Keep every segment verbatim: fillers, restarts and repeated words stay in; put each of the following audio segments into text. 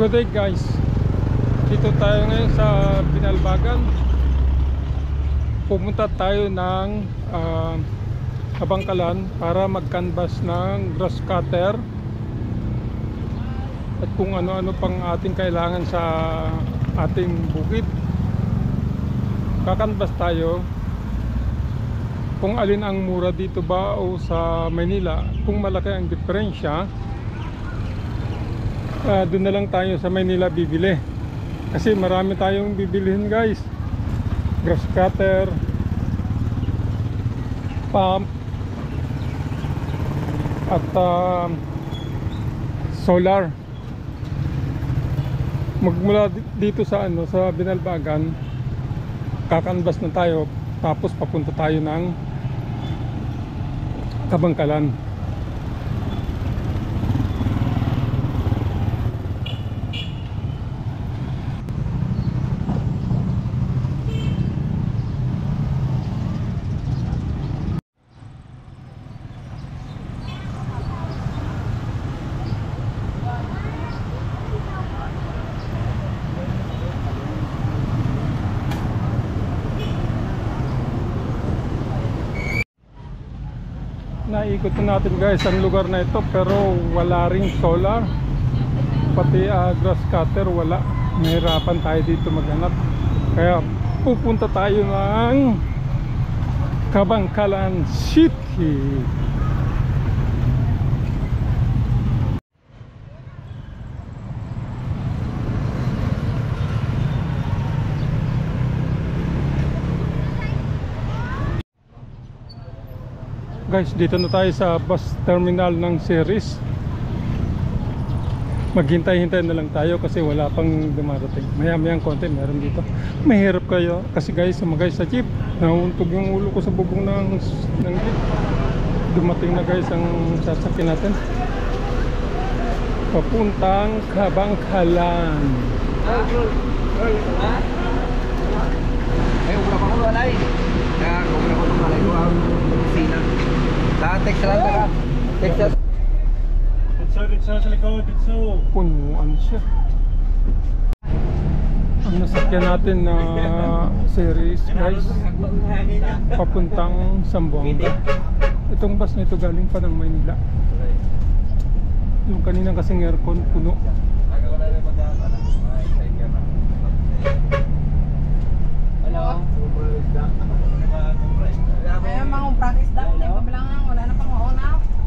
Good day guys, dito tayo ngayon sa Binalbagan. Pumunta tayo ng uh, Kabangkalan para mag-canvas ng grass cutter at kung ano-ano pang ating kailangan sa ating bukid. Kakanvas tayo kung alin ang mura dito ba o sa Manila. Kung malaki ang diferensya, Uh, doon na lang tayo sa Maynila bibili kasi marami tayong bibilihin guys. Grass cutter, pump at uh, solar. Magmula dito sa ano sa Binalbagan, kakanvas na tayo tapos papunta tayo ng Kabangkalan. Naikot na natin guys ang lugar na ito, pero wala ring solar, pati uh, grass cutter wala. Mahirapan tayo dito maghanap, kaya pupunta tayo ng Kabangkalan City. Guys, dito na tayo sa bus terminal ng Ceres. Maghintay-hintay na lang tayo kasi wala pang dumarating. Maya-mayang konti meron dito. Mahirap kayo kasi guys, sa mga guys sa jeep, nauuntog yung ulo ko sa bubong ng, ng jeep. Dumating na guys ang sasakyan natin papuntang Kabangkalan. Eh, ulang ako walay. Kaya kung ako tumalay ko ang kusina. Sa Texas lang tara. Texas. Ditso, ditso sa likod, ditso. Punuan siya. Ang nasakyan natin na Ceres guys, papuntang Zamboanga. Itong bus na ito galing pa ng Maynila. Yung kanina kasing aircon puno. Ayaw mga practice daw, hindi pa bilang lang, wala na pang mauna.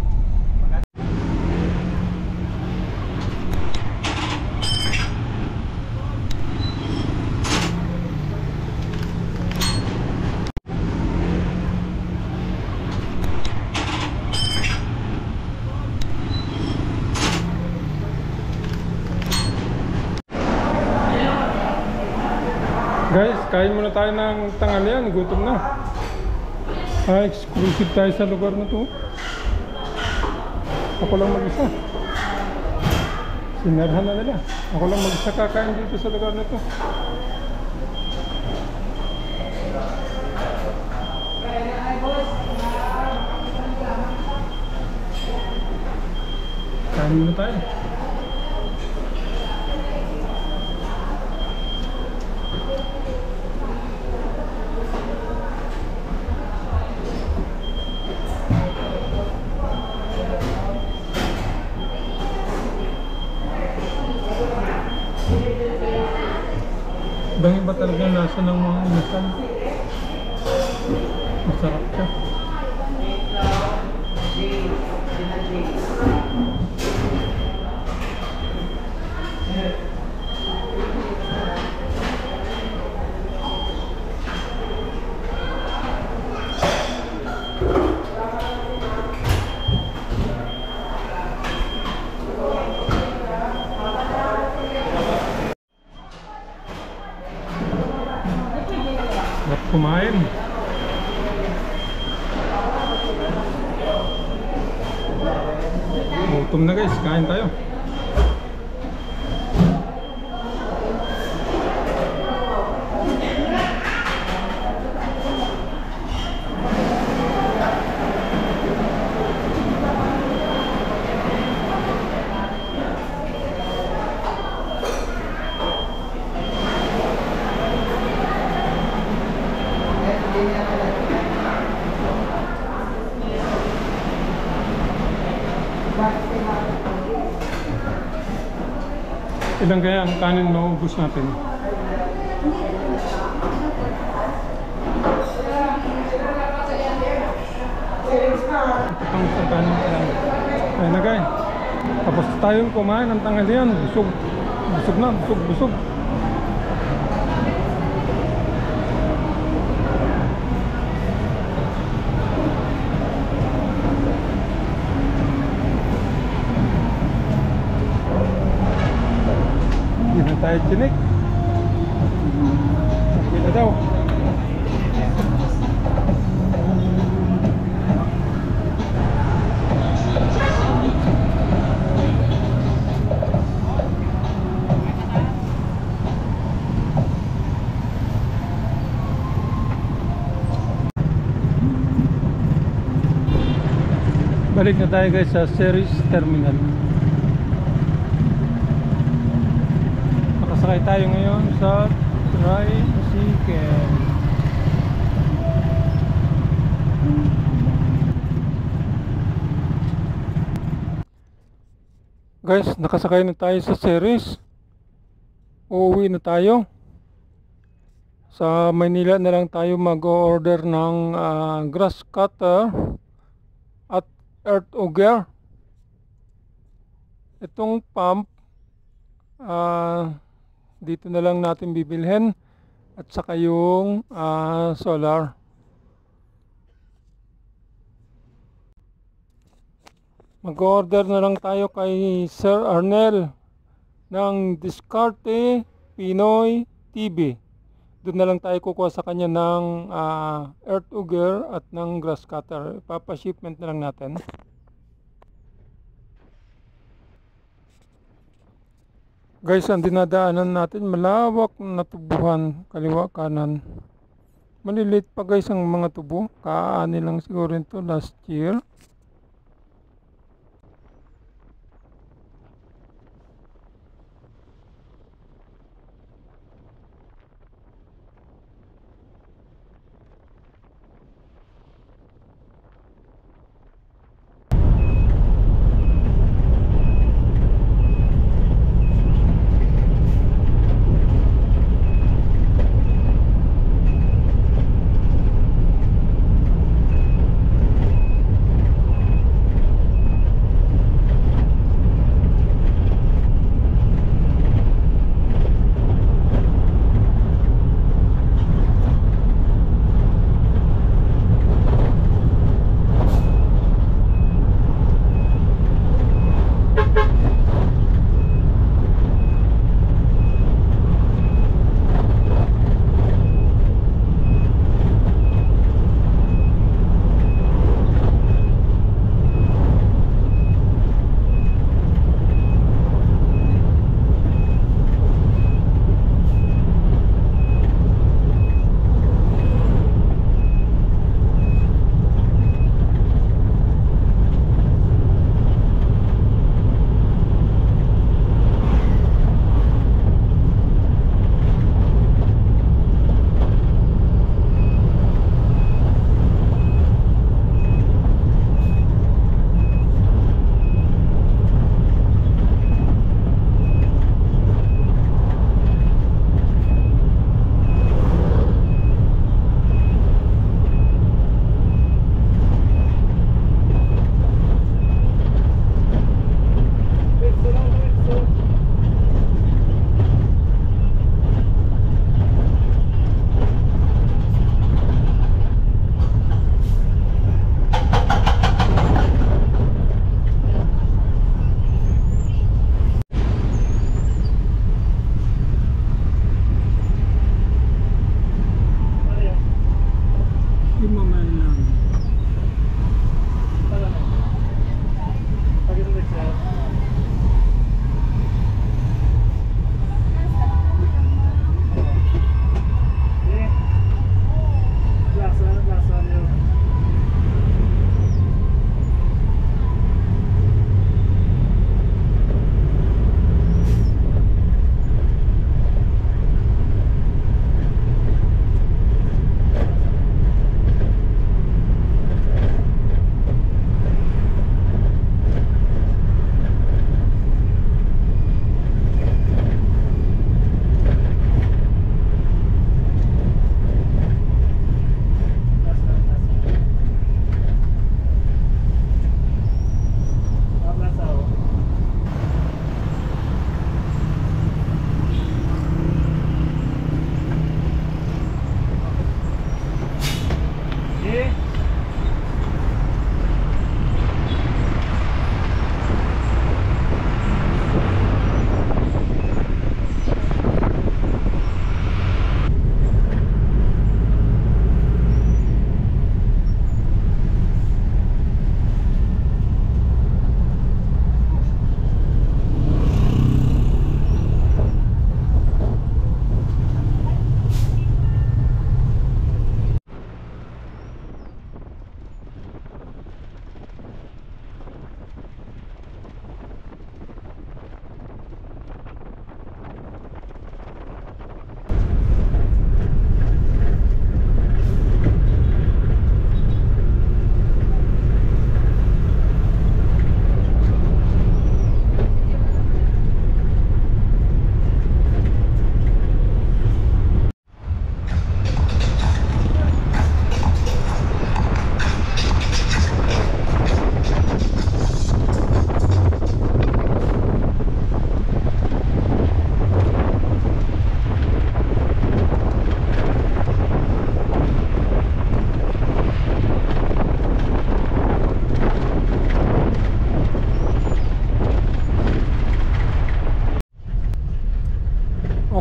Guys, kain muna tayo ng tanghalian, gutom na. Ah, exclusive tayo sa lugar na to. Ako lang mag-isa. Sinerhan na nila. Ako lang mag-isa kakain dito sa lugar na to. Kain muna tayo. Bangi ba talaga yung lasa ng mga inasal? Masarap siya. Sarap kumain. Gutom na guys, kain tayo. Ilang kaya ang kanin maubos natin? Ito pang isang kanin pa lang. Ayun na guys. Tapos tayong kumain ng tanghalian. Busog. Busog na. Busog. Busog. Hindi na tayo chinik. Okay na daw. Balik na tayo guys sa Ceres Terminal. Makasakay tayo ngayon sa tricycle. Guys, nakasakay na tayo sa Ceres. Uuwi na tayo. Sa Manila na lang tayo mag-order ng uh, grass cutter at earth auger. Itong pump uh, dito na lang natin bibilhin, at saka yung uh, solar. Mag-order na lang tayo kay Sir Arnel ng Discarte Pinoy T V. Doon na lang tayo kukuha sa kanya ng uh, earth auger at ng grass cutter. Papa-shipment na lang natin. Guys, ang dinadaanan natin malawak na tubuhan, kaliwa kanan. Maliliit pa guys ang mga tubo. Kaani lang siguro ito last year.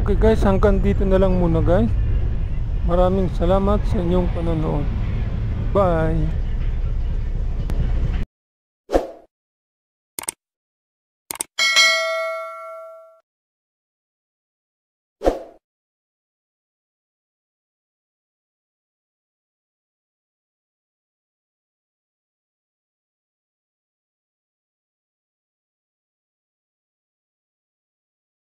Okay guys, hanggang dito na lang muna guys. Maraming salamat sa inyong panonood. Bye!